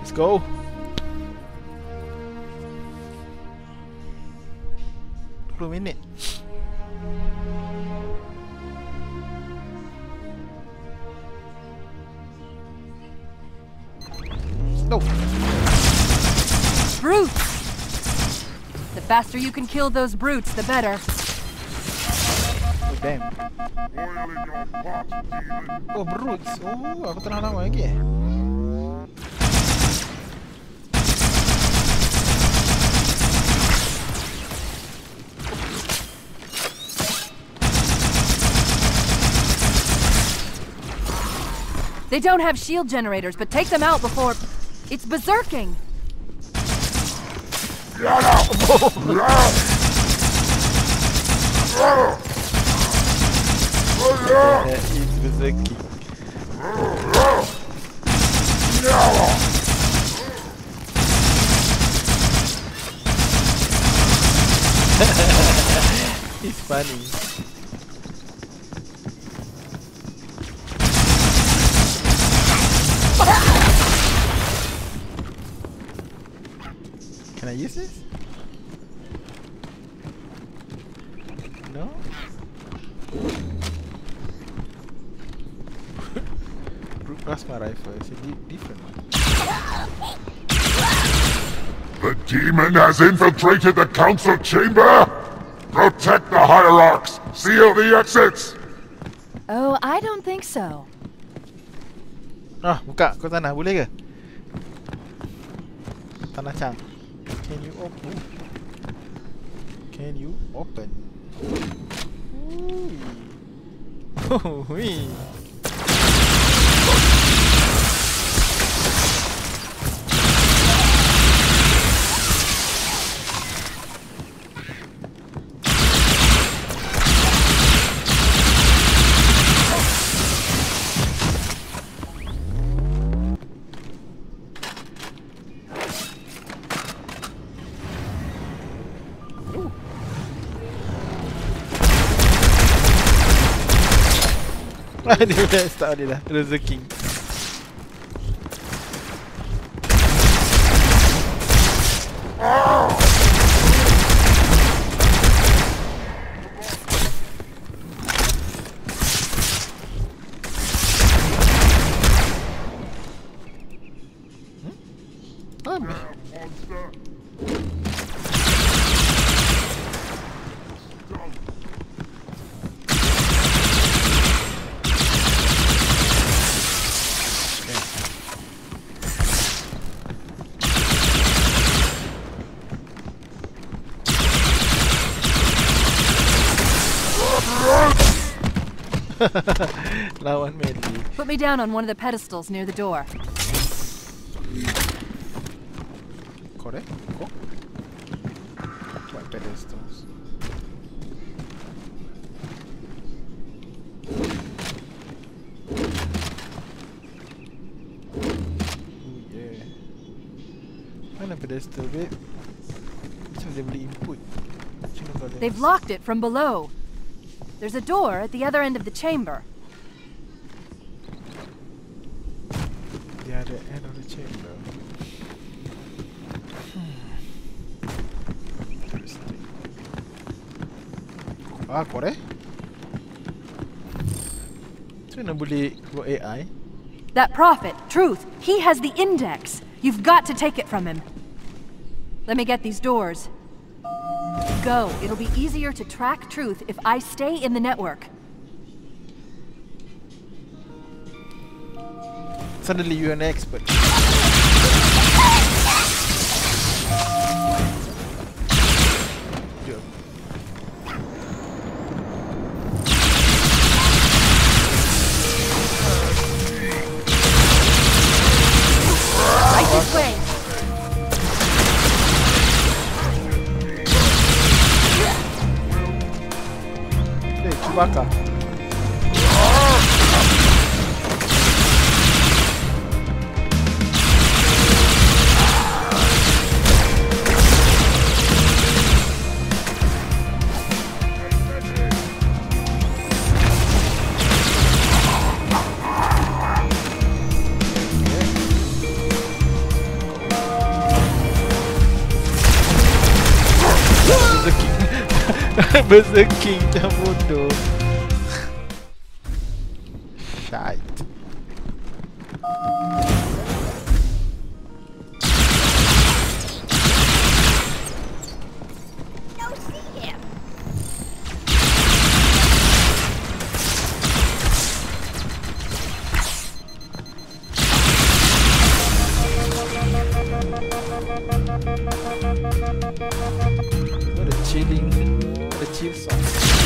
Let's go. Minit. No. Brutes! The faster you can kill those brutes, the better. Oh, damn. Oh, brutes. Oh, aku tak nama lagi. They don't have shield generators, but take them out before... It's berserking! It's berserking. It's funny. Can I use this? No? Brute plasma rifle is a different one. The demon has infiltrated the council chamber! Protect the hierarchs! Seal the exits! Oh, I don't think so. Ah, buka. Kau tanah. Boleh ke? Tanah Chang. Can you open? Can you open? Ooh. Wee. Dia dah start dia dah. Rezeki. Lawan melee. Put me down on one of the pedestals near the door. Correct? Go. What pedestals? Oh yeah. Mana pedestal babe? Macam dia boleh input. They've locked it from below. There's a door at the other end of the chamber. The other end of the chamber. Interesting. Ah, korek? Macam mana boleh keluar AI? That prophet, Truth, he has the index. You've got to take it from him. Let me get these doors. Go. It'll be easier to track Truth if I stay in the network. Suddenly you're an expert. Right this way. Chewbacca. Berserking macam bodoh. Shite. What a chill song.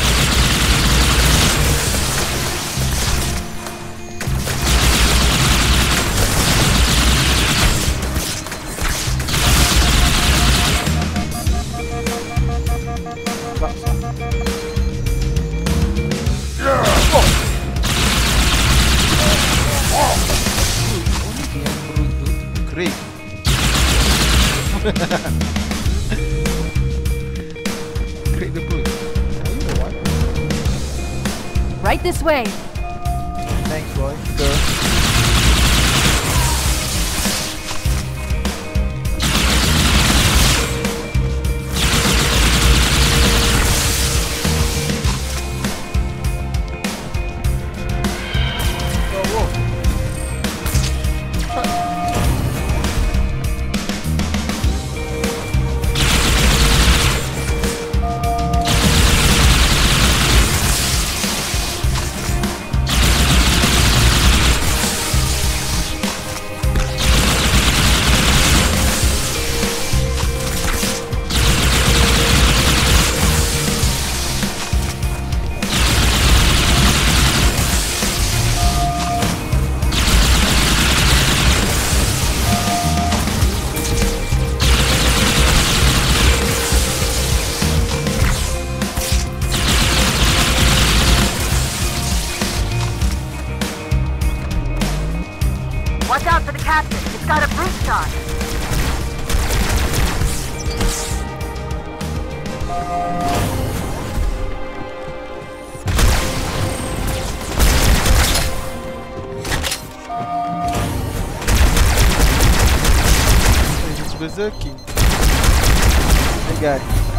Great. Create the brute. You know what? Right this way. Thanks, boy. Girl. Watch out for the captain. It's got a brute shot. It's berserking. Hey guys.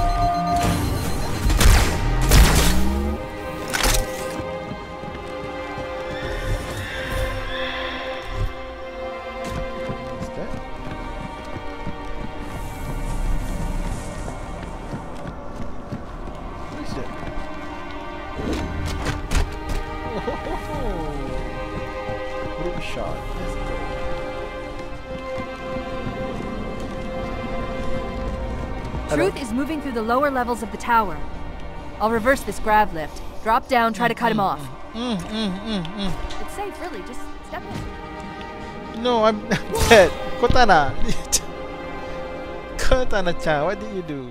Brute shot. Let's go. Truth is moving through the lower levels of the tower. I'll reverse this grav lift. Drop down, try to cut him off. It's safe, really. Just step in. No, I'm dead. Kotana. Kotana-chan, what did you do?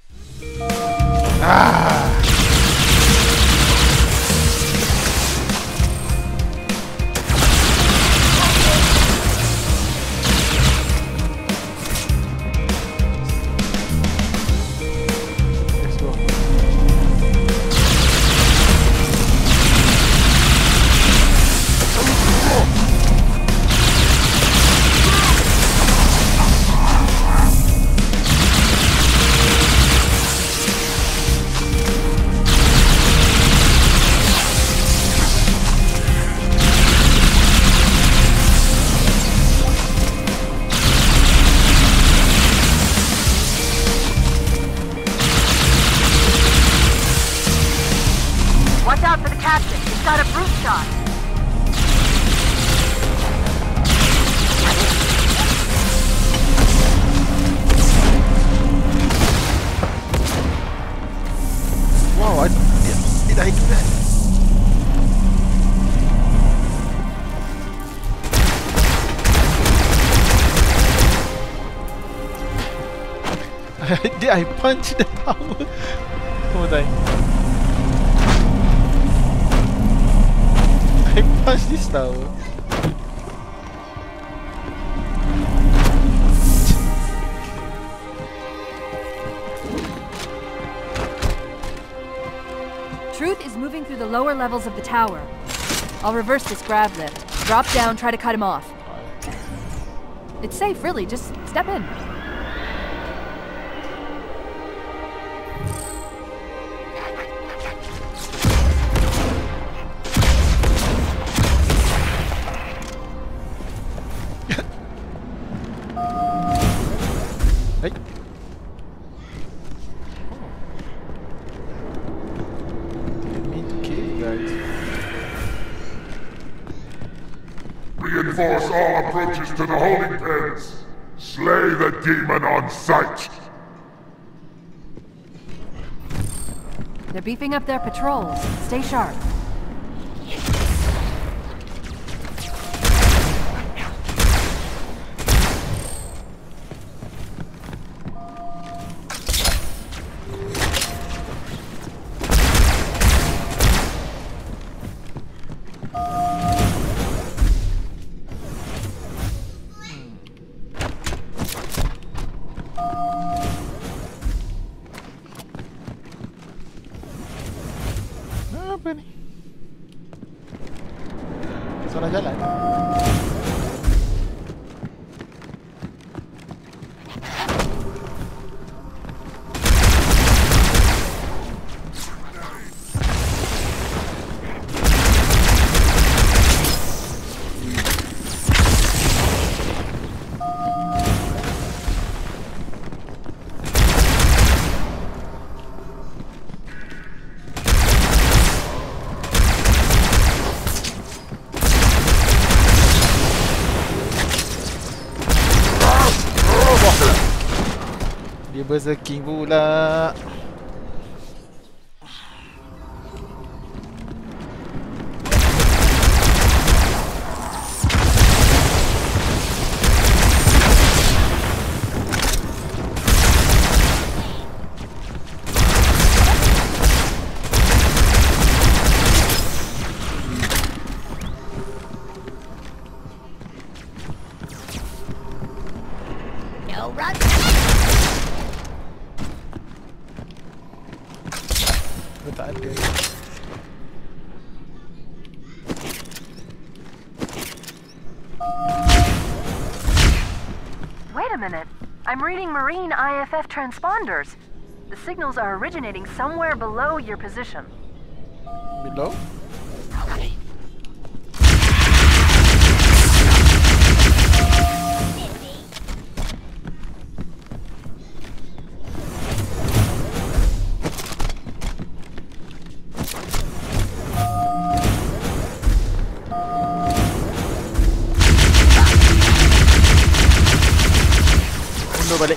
Ah! Watch out for the captain. He's got a brute shot. Wow, did I do that? Did I punch the tower? Come on, I punched this tower. Truth is moving through the lower levels of the tower. I'll reverse this grav lift. Drop down, try to cut him off. It's safe, really. Just step in. Hey. Enemy cave guards. Reinforce all approaches to the holding pens. Slay the demon on sight. They're beefing up their patrols. Stay sharp. Apa ni? Salah jalan. Dia berserking pula. Dia tak ada. Wait a minute. I'm reading Marine IFF transponders. The signals are originating somewhere below your position. Below? Mundur balik.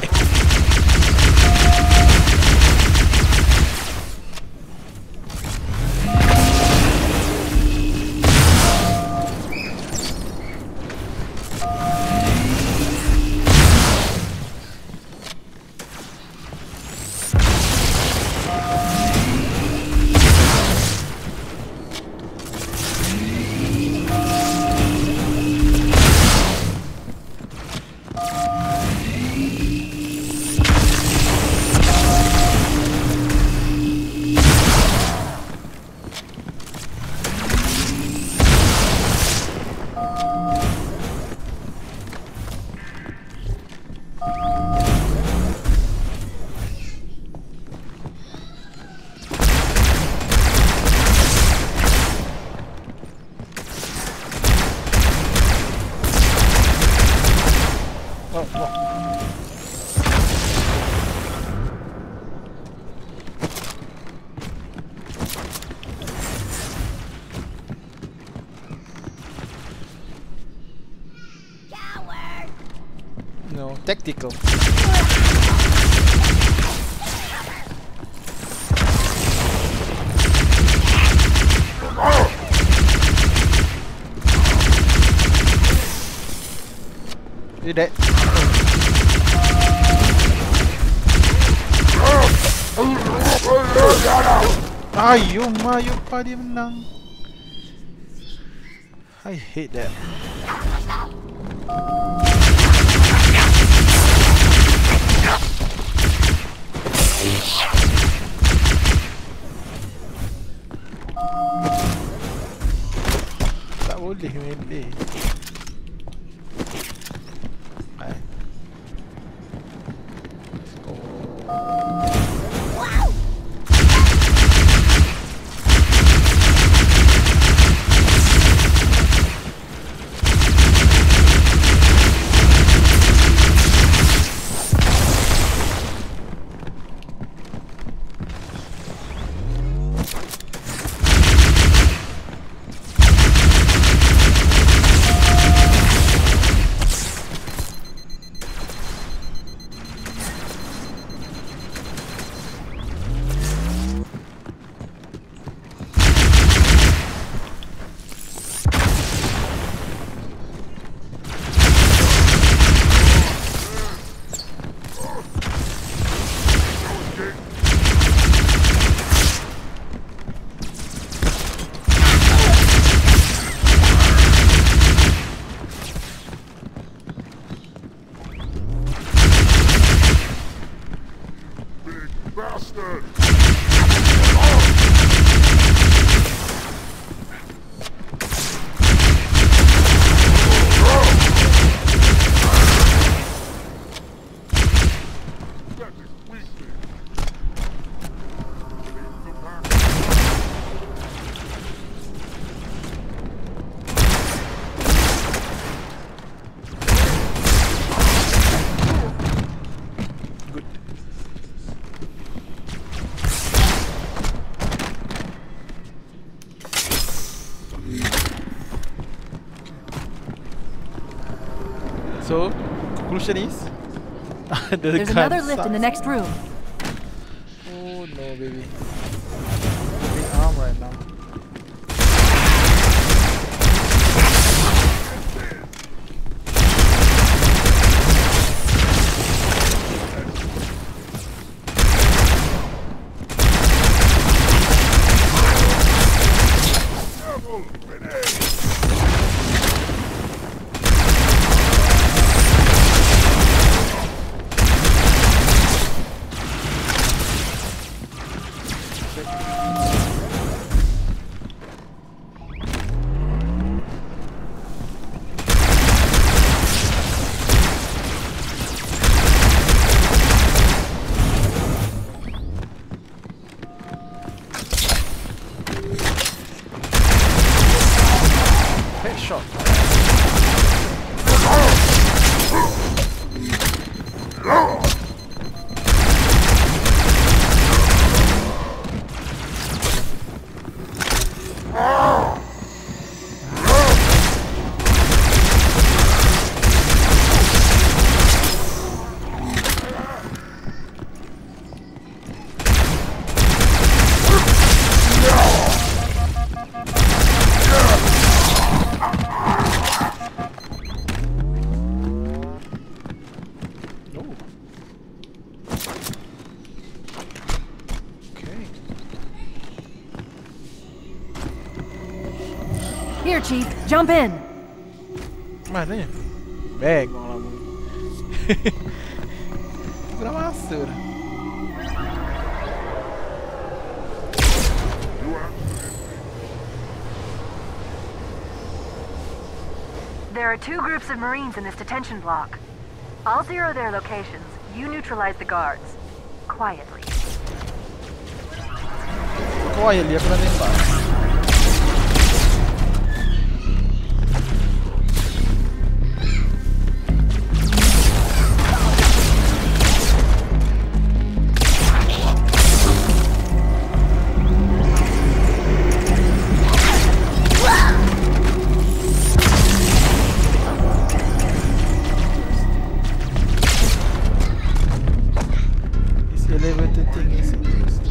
No, tactical. You dead. Ayuh, Mayupa dia menang. I hate that. Tak boleh melee. bastard! Good. So, conclusion is There's another lift in the next room. Oh no, baby. Big arm right now. Headshot. Oh. Okay. Here, Chief, jump in. Mana ni? Bag orang lama. Sudah masuk dah. There are 2 groups of Marines in this detention block. I'll zero their locations. You neutralize the guards. Quietly. Quietly aku nak tembak. This elevator thing is interesting.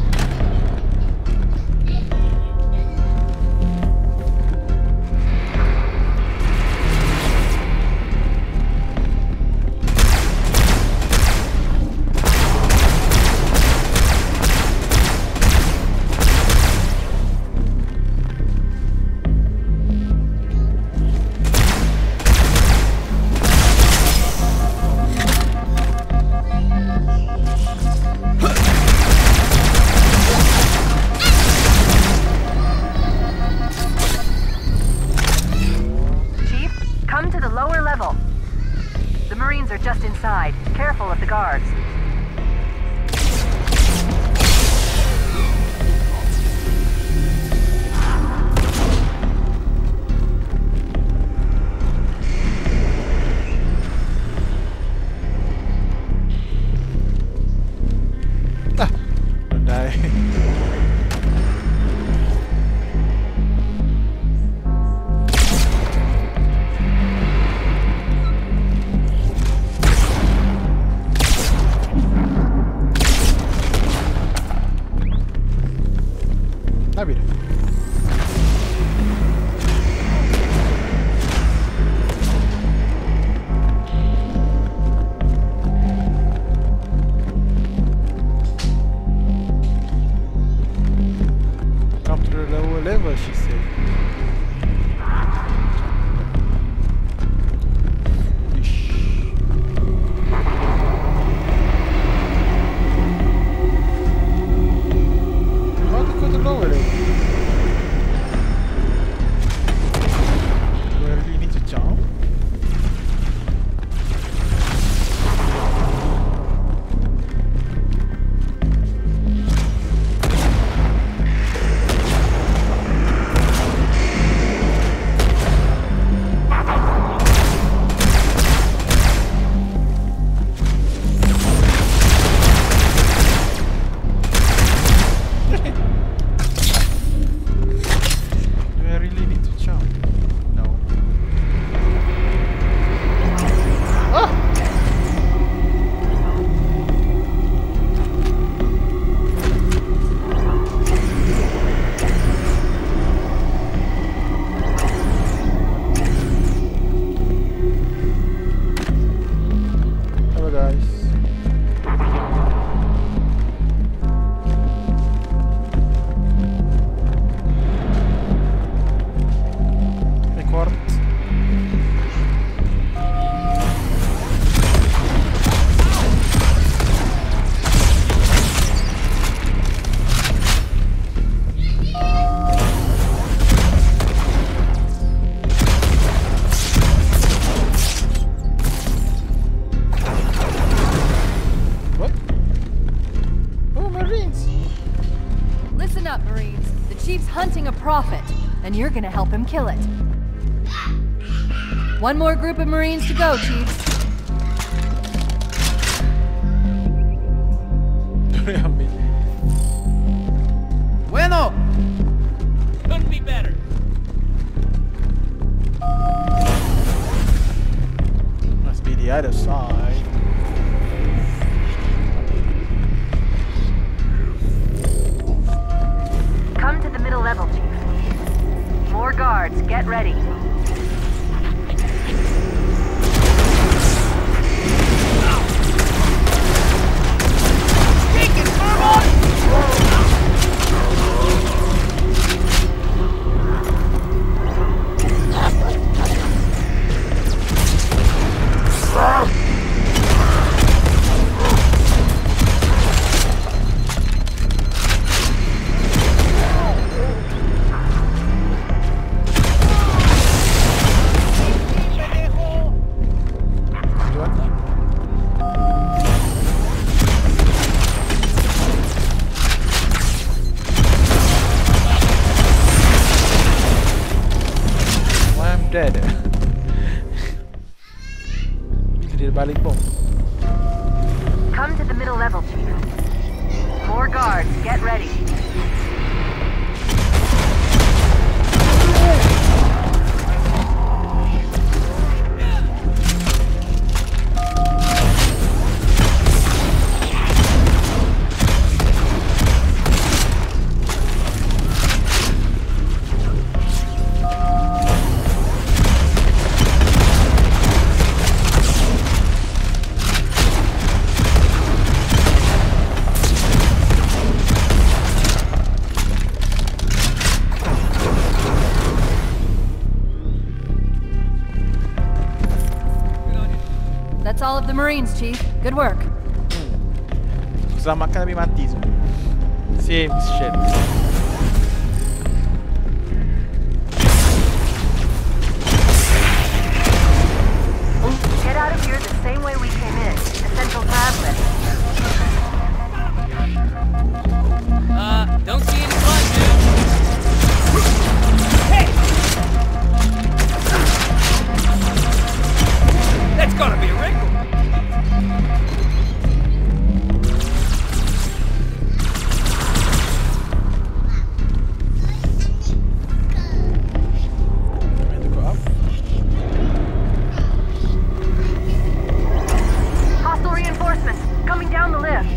Chief, come to the lower level. The Marines are just inside. Careful of the guards. Ah, don't die. guys. Record. What? Oh, Marines! Listen up, Marines. The Chief's hunting a prophet, and you're gonna help him kill it. One more group of Marines to go, Chiefs. Bueno! Couldn't be better. Must be the other side. Come to the middle level, Chief. More guards, get ready. I'm dead. Itu dia balik bom. Come to the middle level, Chief. More guards, get ready. That's all of the Marines, Chief. Good work. Selamatkan tapi mati semua. Same shit. Get out of here the same way we came in. Essential lab lift. Don't see any blood, dude. Hey! That's gotta be a wrinkle. Trying to go up. Hostile reinforcements coming down the lift.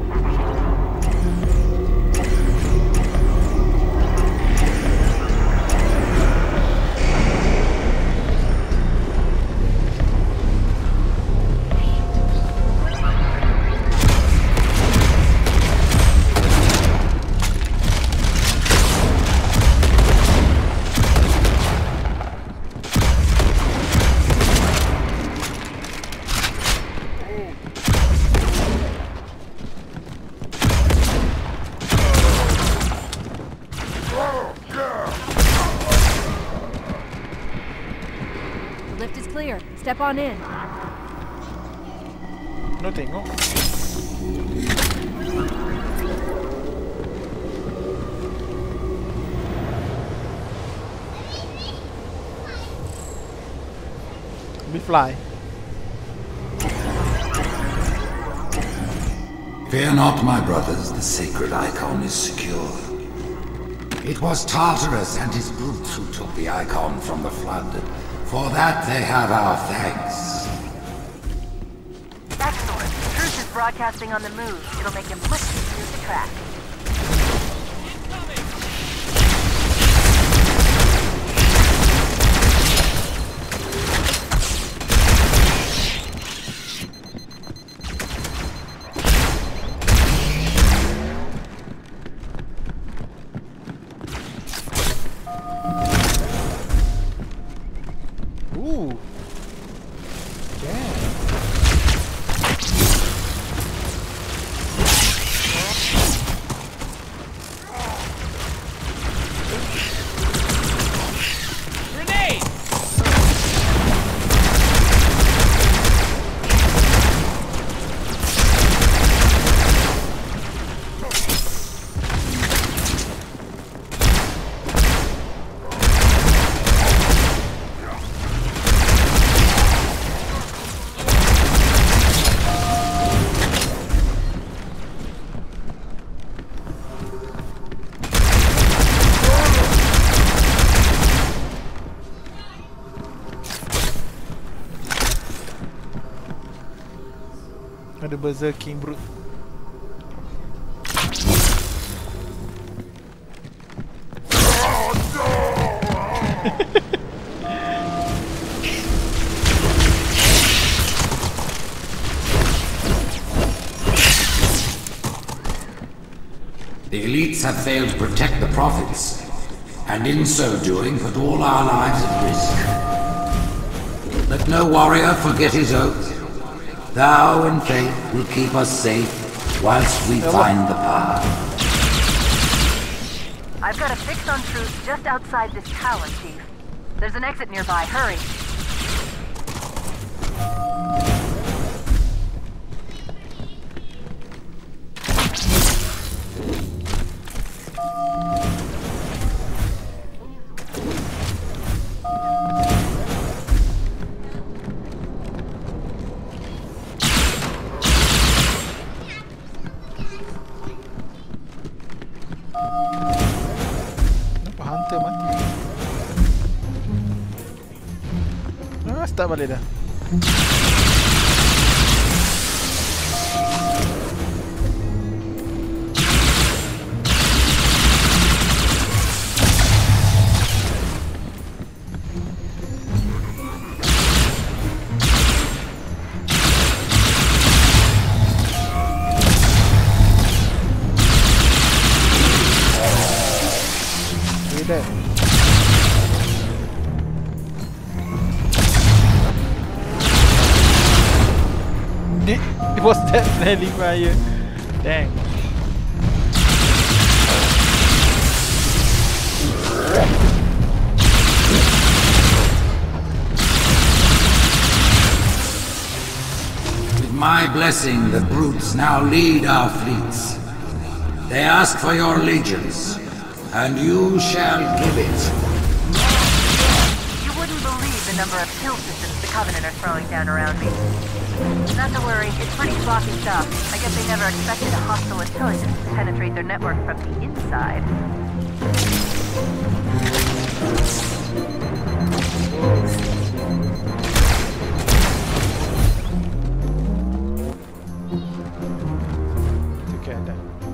The lift is clear. Step on in. No tengo. We fly. Fear not, my brothers, the sacred icon is secure. It was Tartarus and his brutes who took the icon from the flood. For that they have our thanks. Excellent. Truth is broadcasting on the move. It'll make him much easier to track. Ada berserking brute. The elites have failed to protect the prophets, and in so doing put all our lives at risk. Let no warrior forget his oath. Thou in faith will keep us safe whilst we find the path. I've got a fix on Truth just outside this tower, Chief. There's an exit nearby. Hurry. Hunter mati. Start balik dah. That. It was that friendly fire. Dang. With my blessing, the brutes now lead our fleets. They ask for your allegiance, and you shall give it. You wouldn't believe the number of kill systems the Covenant are throwing down around me. Not to worry, it's pretty sloppy stuff. I guess they never expected a hostile intelligence to penetrate their network from the inside. Together.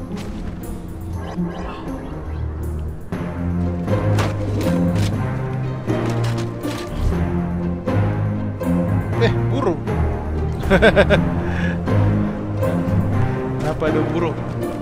Burung. Kenapa ada burung?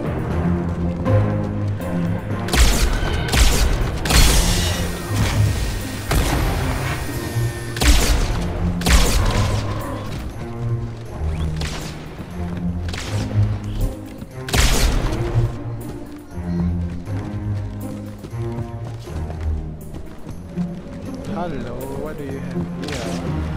Hello, what do you have here?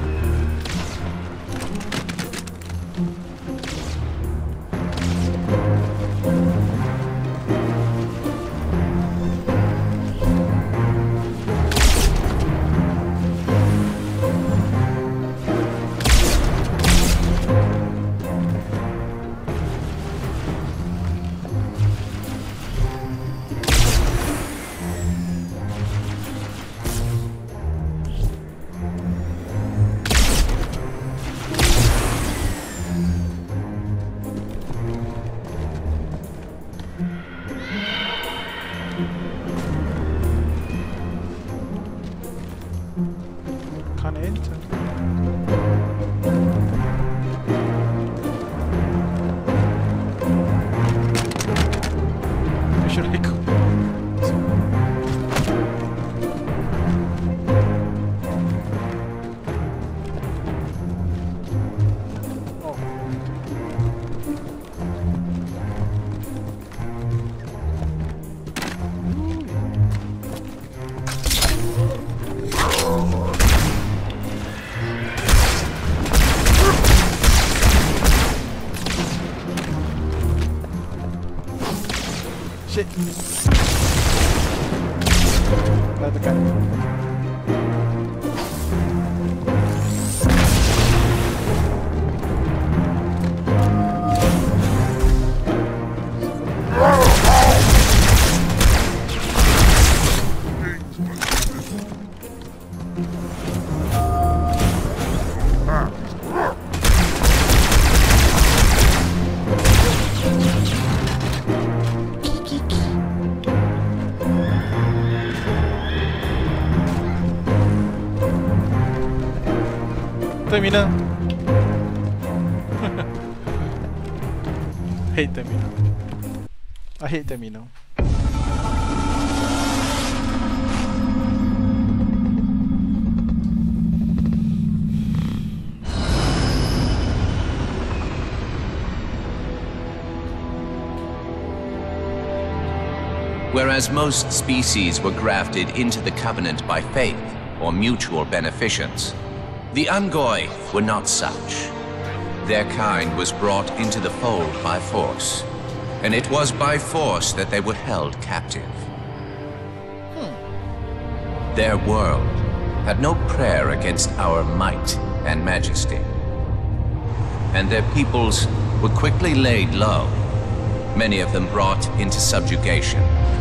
Can't enter. Where should I go? Shit. Dah tekan. Terminal. Hate Terminal. I hate Terminal. Whereas most species were grafted into the Covenant by faith or mutual beneficence, the Ungoi were not such. Their kind was brought into the fold by force, and it was by force that they were held captive. Their world had no prayer against our might and majesty, and their peoples were quickly laid low, many of them brought into subjugation.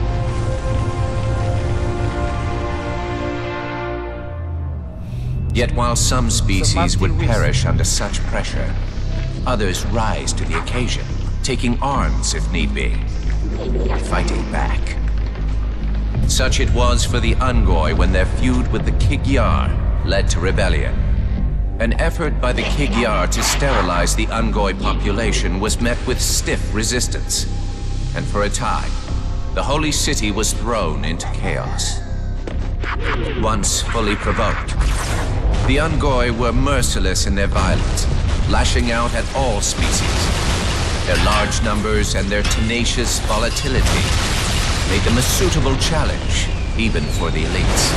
Yet while some species would perish under such pressure, others rise to the occasion, taking arms if need be, fighting back. Such it was for the Ungoi when their feud with the Kig-Yar led to rebellion. An effort by the Kig-Yar to sterilize the Ungoi population was met with stiff resistance, and for a time, the holy city was thrown into chaos. Once fully provoked, the Ungoi were merciless in their violence, lashing out at all species. Their large numbers and their tenacious volatility made them a suitable challenge, even for the elites.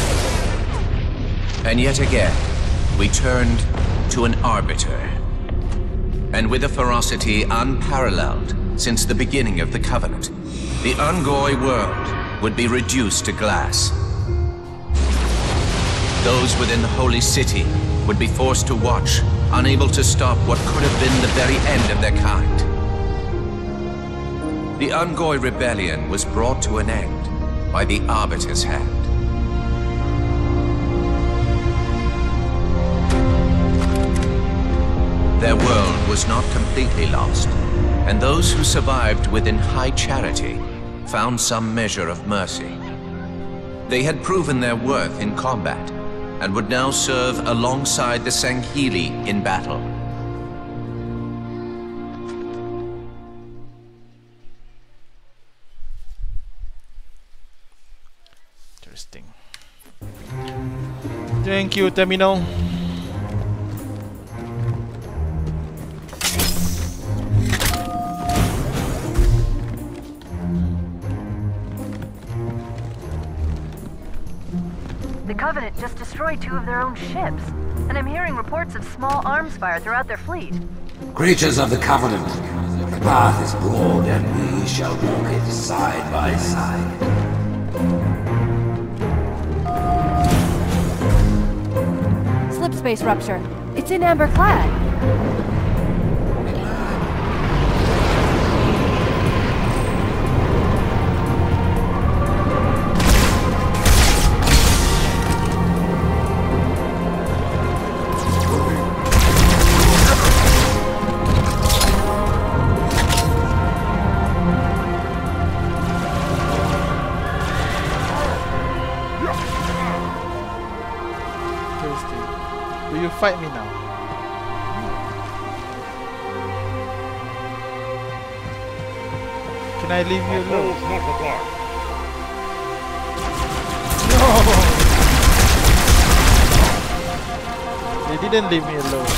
And yet again, we turned to an arbiter. And with a ferocity unparalleled since the beginning of the Covenant, the Ungoi world would be reduced to glass. Those within the holy city would be forced to watch, unable to stop what could have been the very end of their kind. The Ungoi rebellion was brought to an end by the Arbiter's hand. Their world was not completely lost, and those who survived within high charity found some measure of mercy. They had proven their worth in combat, and would now serve alongside the Sangheili in battle. Interesting. Thank you, Terminal. The Covenant just destroyed 2 of their own ships, and I'm hearing reports of small arms fire throughout their fleet. Creatures of the Covenant, the path is broad and we shall walk it side by side. Slip space rupture. It's in Amber Clad. Will you fight me now? Can I leave you alone? No! They didn't leave me alone.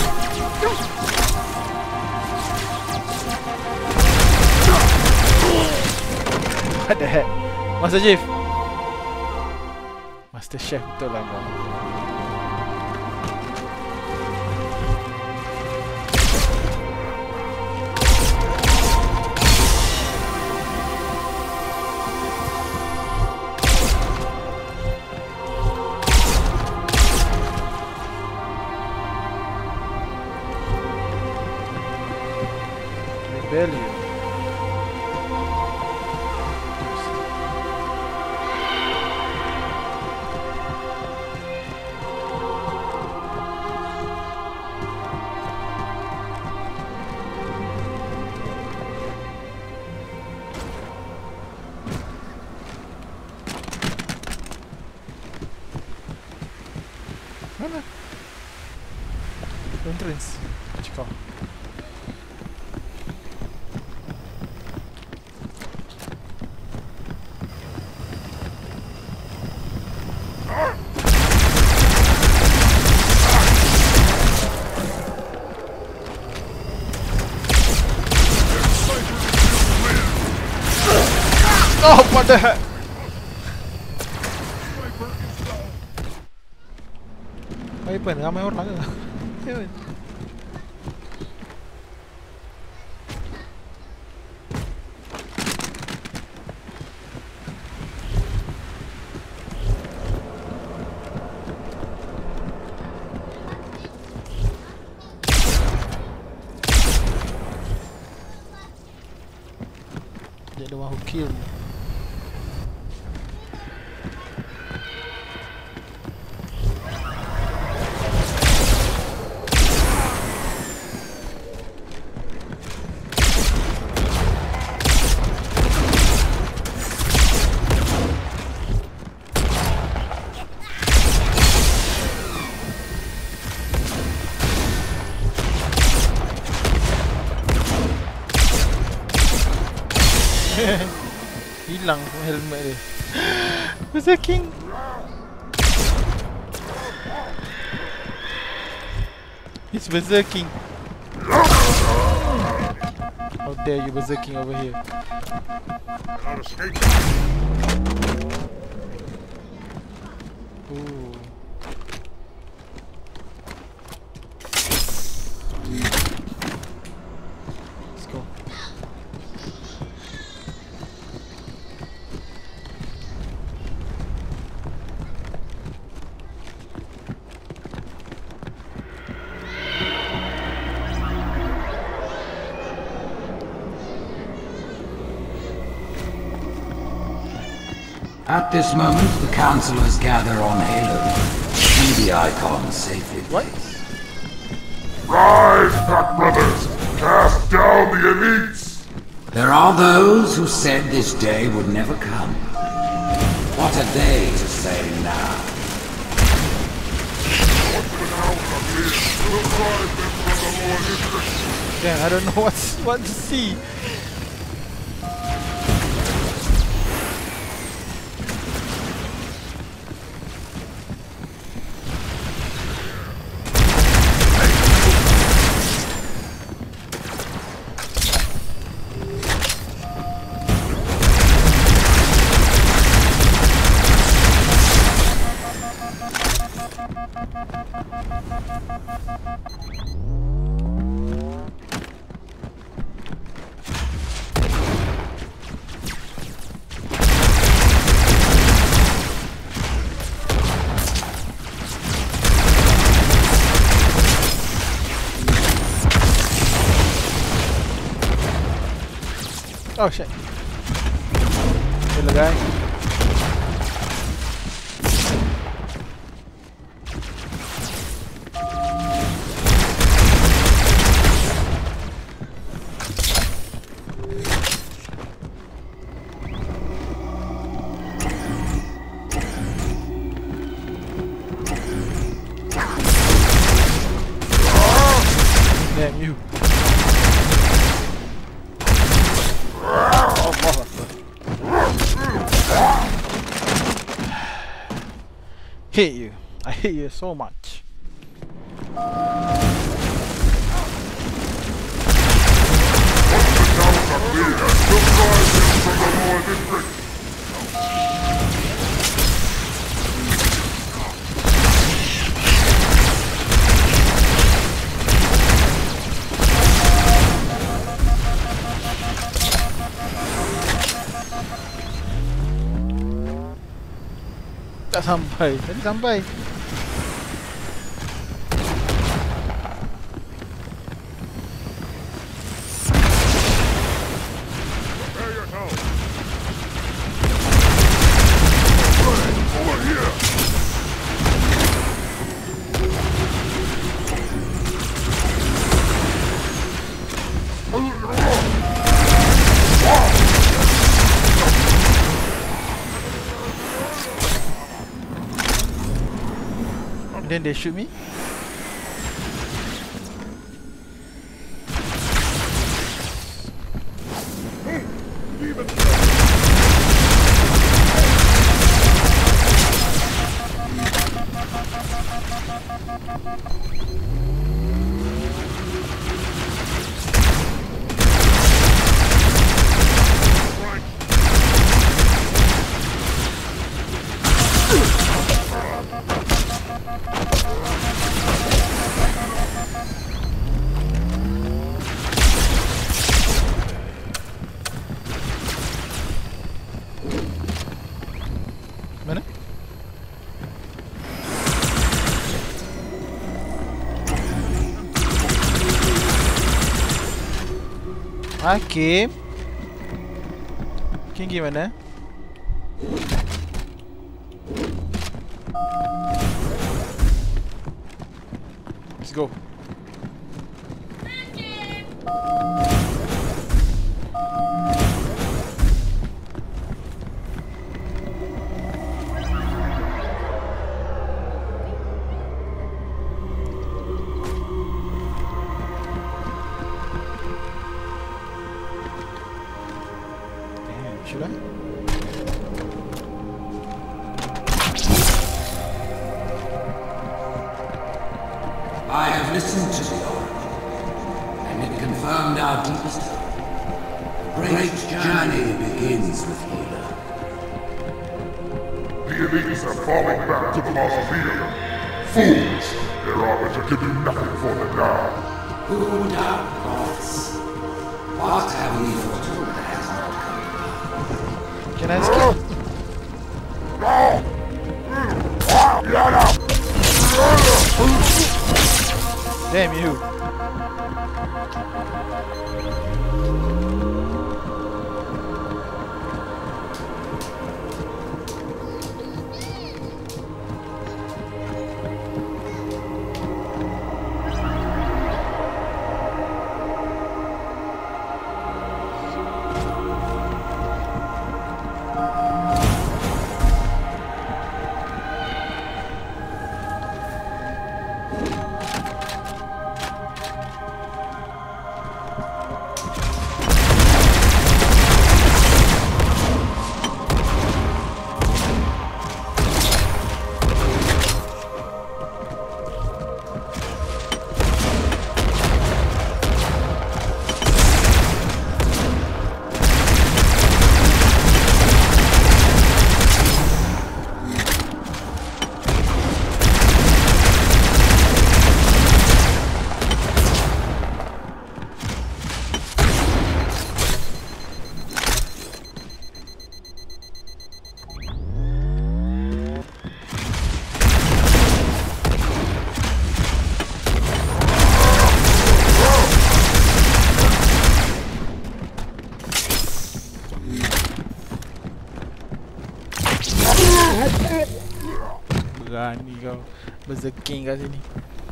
What the heck? Master Chief! Master Chef betul lah kau. Rebellion. Mana? entrance. What you call? Oh, what the heck? Sniper ramai orang ke? They're the one who killed me. Hilang helmet dia. Berserking. He's berserking. How dare you berserking over here? Ooh. Let's go. At this moment, the councillors gather on Halo. See the icon safely placed. Rise, Pack Brothers! Cast down the elites! There are those who said this day would never come. What are they to say now? Damn, I don't know what to see. Oh shit. Kill the guy. Damn you. Hate you. I hate you so much. Tak sampai, tadi sampai. Then they shoot me. Hakim. Hakim gimana? Let's go. Damn, should I? I have listened to the Oracle, and it confirmed our deepest hope. The great journey begins with Healer. The elites are falling back to the mausoleum. Fools! Their arbiter can do nothing for them now. Who doubts? What have we foretold that has not come? Can I skip? Damn you. Berani kau berzeking kat sini.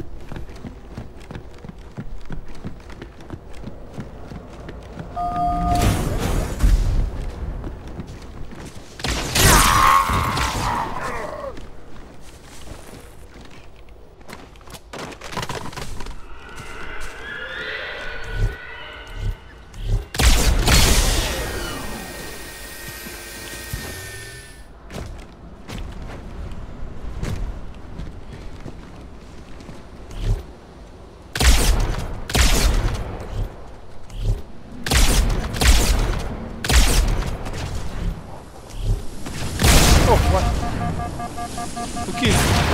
Oh, what? Okay.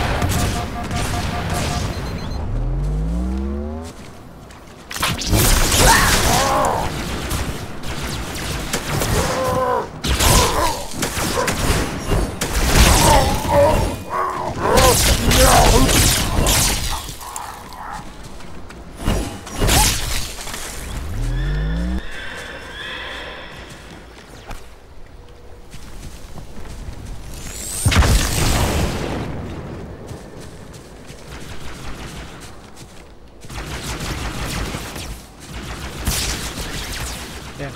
Damn.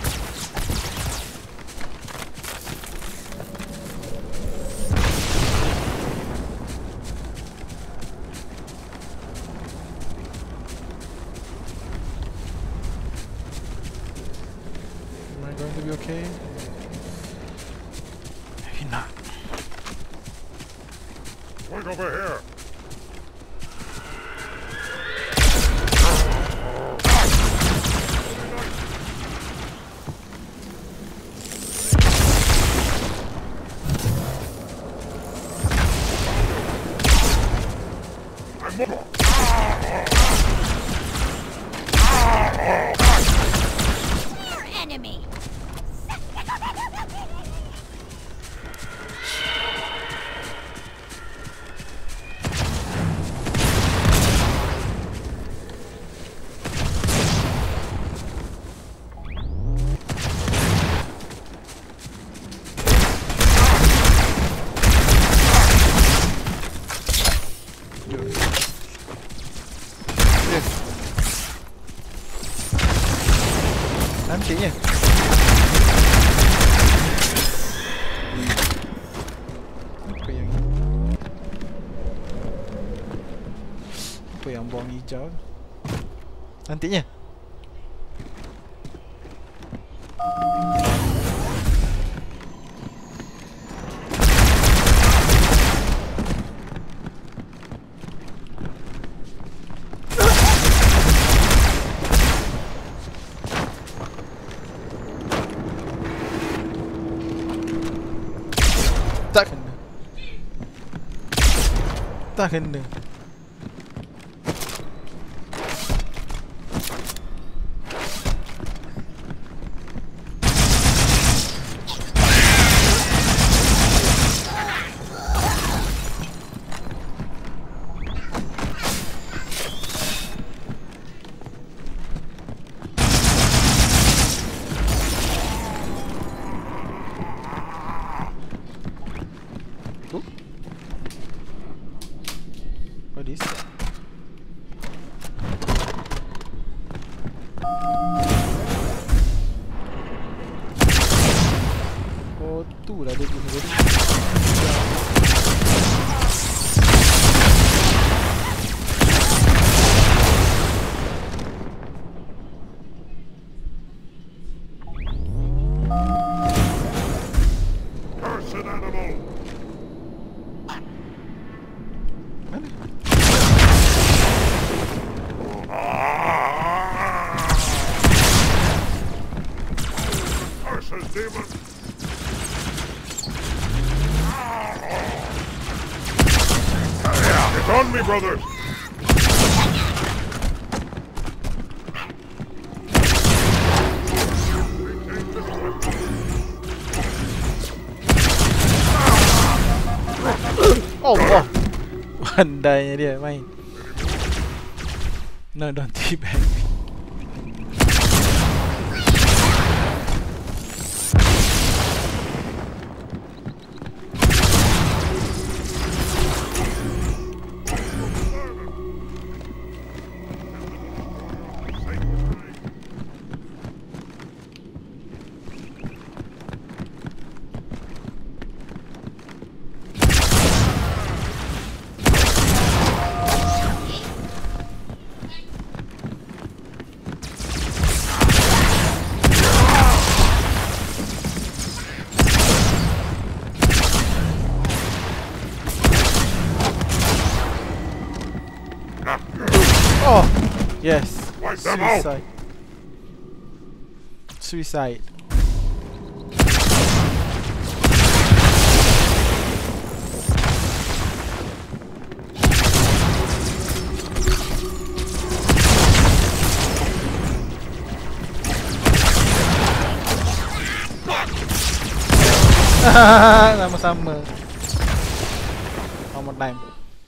Am I going to be okay? Maybe not. Look over here! Enemy. Nantinya. Apa yang buang hijau? Nantinya. Tak kena. Tak kena. What is that? Oh, tu lah dia guna tadi. Cursed animal! Mana? Cursed demon! It's on me, brothers! Allah. Pandainya dia main. No, don't teabag me. Oh, yes. Wipe them out. Suicide. Suicide. Sama-sama. One more time.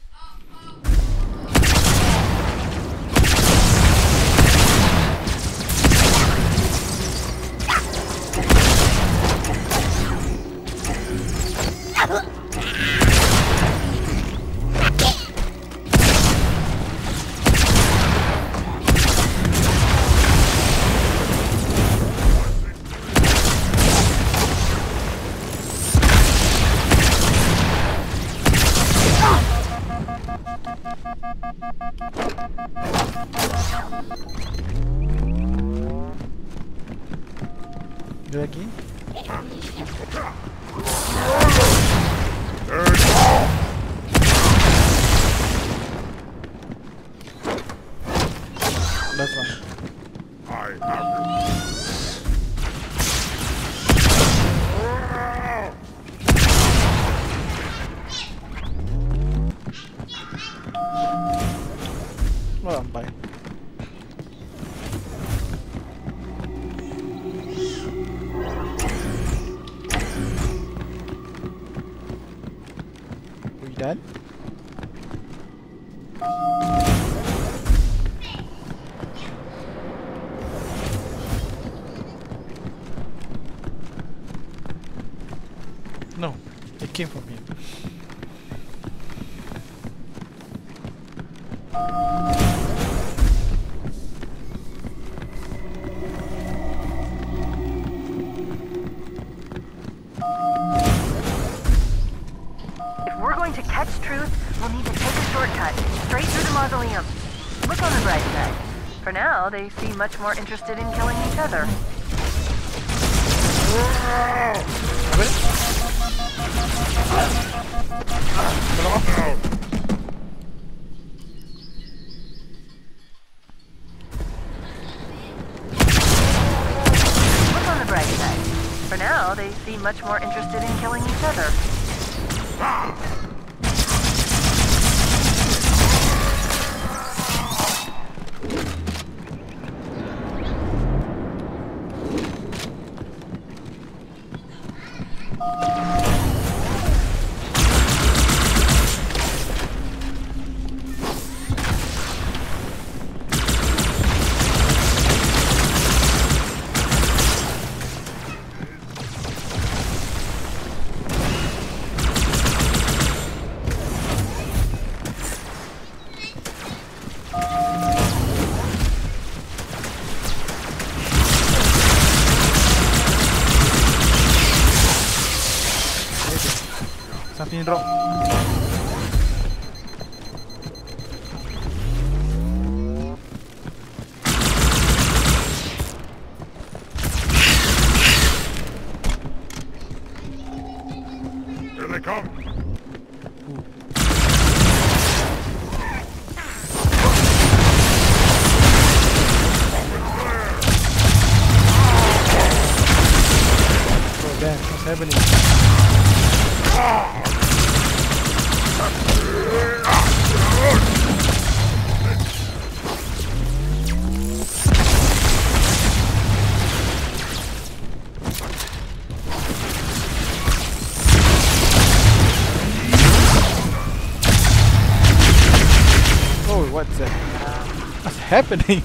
Ada lagi? That's one. I have you. Sampai. We done? No, it came from here. Mausoleum. Look on the bright side. For now, they seem much more interested in killing each other. Look on the bright side. For now, they seem much more interested in killing each other. Something drop. Here they come. Oh damn, what's happening? Oh, what's that? What's happening?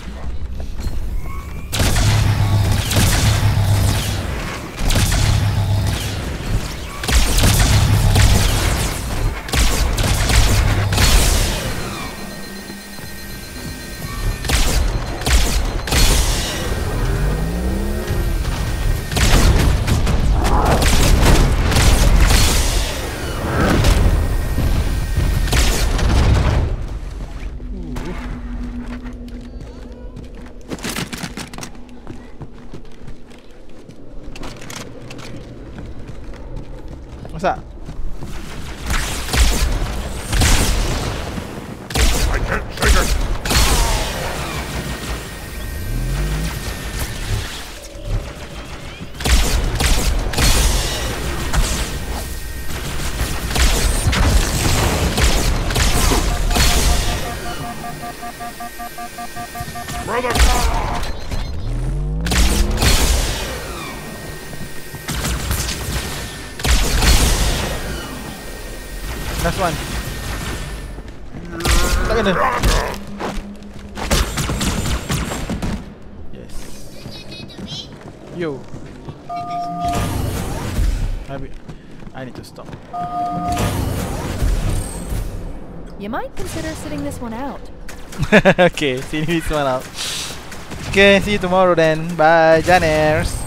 What's that? I can't shake it. Brother! Last one. Look at it. Yes. Yo. I need to stop. You might consider sitting this one out. Okay, see this one out. Okay, see you tomorrow then. Bye, Janers.